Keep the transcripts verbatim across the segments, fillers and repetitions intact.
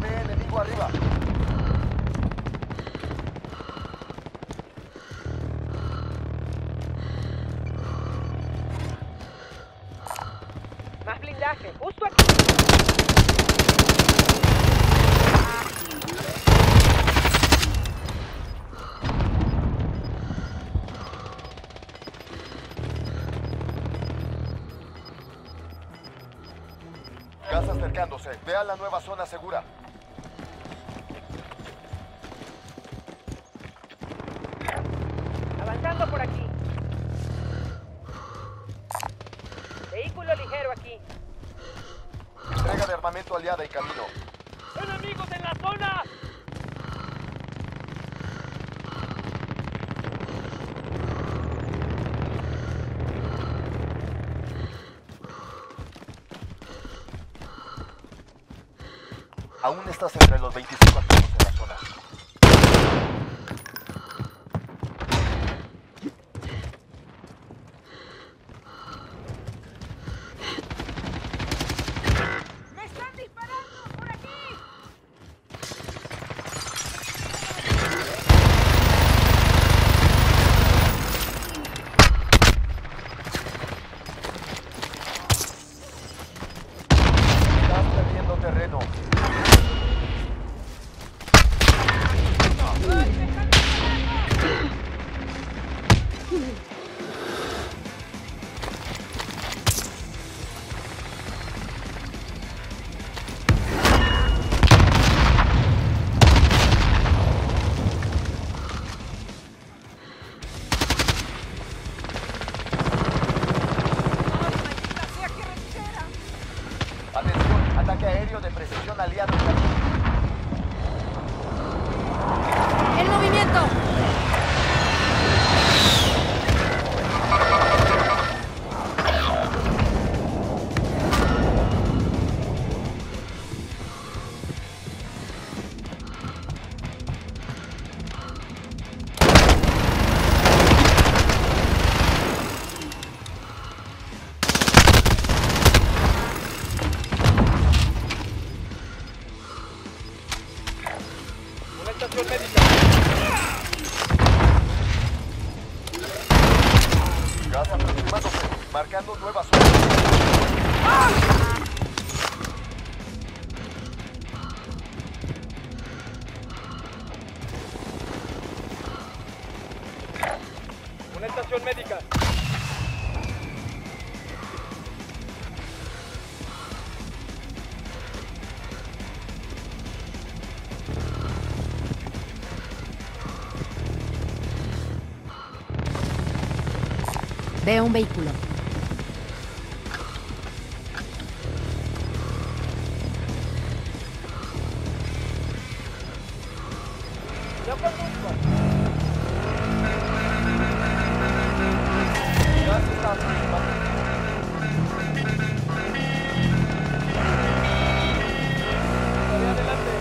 B enemigo arriba. Más blindaje, justo aquí. Gas acercándose. Vean la nueva zona segura. Avanzando por aquí. Vehículo ligero aquí. Entrega de armamento aliada y camino. ¡Enemigos en la zona! Aún estás entre los veinticinco activos en la zona. ¡Me están disparando por aquí! Estás perdiendo terreno. Atención, ataque aéreo de precisión aliado en camino. ¡En movimiento! Una estación médica. Gas aproximándose. Marcando nueva zona. Una estación médica. Veo un vehículo. Yo conduzco. Gas está aproximando. Voy adelante.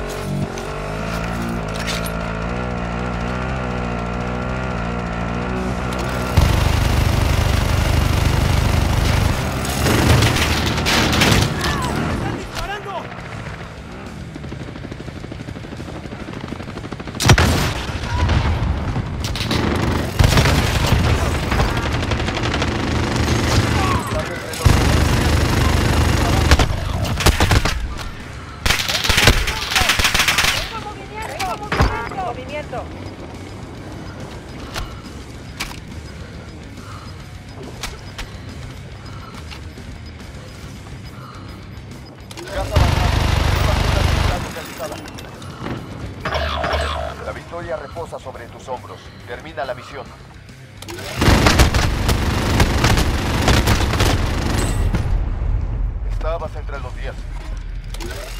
¡Están disparando! Estás entre los ¡Tengo movimiento! ¡Tengo movimiento! ¡Movimiento! Gas avanzando. Nueva zona segura localizada. La victoria reposa sobre tus hombros. Termina la misión. Estabas entre los diez.